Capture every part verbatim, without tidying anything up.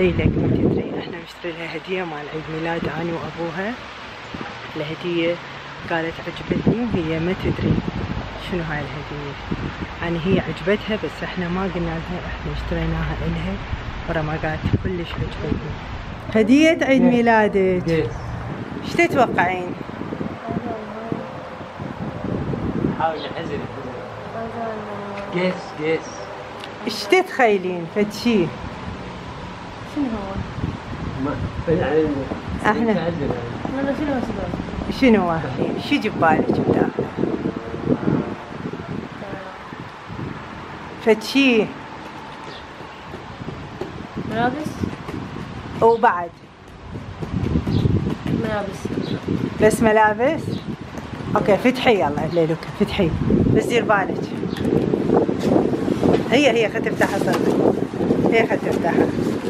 اي لك ما تدري. احنا نشتري لها هدية مال عيد ميلاد اني وابوها. الهدية قالت عجبتني وهي ما تدري شنو هاي الهدية. يعني هي عجبتها بس احنا ما قلنا لها، احنا اشتريناها الها ورا ما قالت كلش عجبتني. هدية عيد ميلادك ايش تتوقعين؟ حاولي حزن قيس قيس ايش تتخيلين فد شي؟ شنو هو؟ ما احنا شنو شنو شنو واحد شو يجي ببالك بداخله؟ فد شي ملابس؟ وبعد ملابس بس ملابس؟ اوكي فتحي يلا ليلوكا فتحي بس دير بالك. هي هي خد تفتحها صدق، هي خد تفتحها.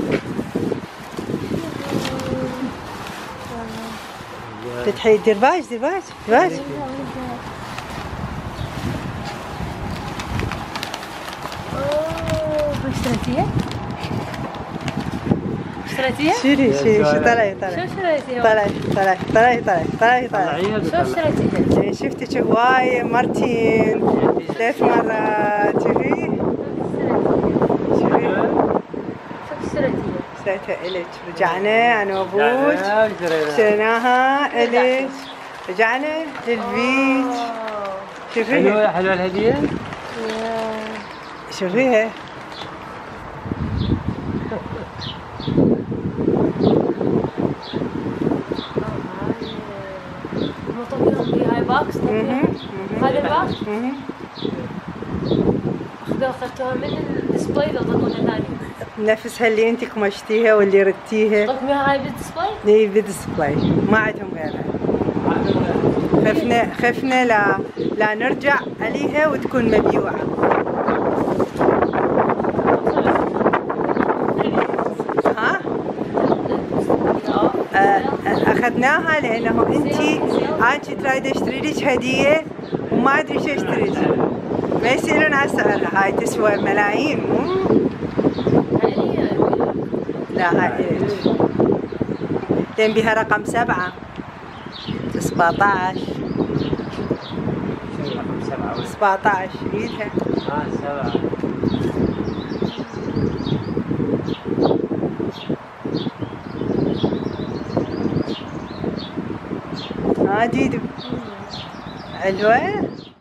فتحي دير بالك دير بالك دير بالك. اوه اشتريتيها؟ اشتريتيها؟ شيلي شيلي شو طلعي طلعي شو اشتريتيها؟ طلعي طلعي طلعي طلعي طلعي طلعي. شو اشتريتيها؟ شفتك هواية مرتين ثلاث مرات. شوفي شوفي شو اشتريتيها؟ اشتريتها إلك. رجعنا أنا وأبوك اشتريناها إلك. رجعنا للبيت. شوفي حلوة حلوة الهدية؟ شوفيها هاي باكس. هذا الباكس؟ اخذتوها من الديسبلاي ولا ضمنها ثاني؟ نفسها اللي انت قمشتيها واللي ردتيها. طلعت منها هاي بالديسبلاي؟ اي بالديسبلاي ما عندهم غيرها. خفنا خفنا لا لا نرجع عليها وتكون مبيوعة. ها؟ اخذناها لانه انت عاد تريد اشتري لك هدية وما ادري شو اشتري لك. ما يسألون على سعرها. هاي تسوى ملايين مو؟ لا هاي إلك. لين بها رقم سبعة سبعتاش. شنو رقم سبعة؟ سبعتاش ايدها. اه سبعة. ها ديدو حلوة.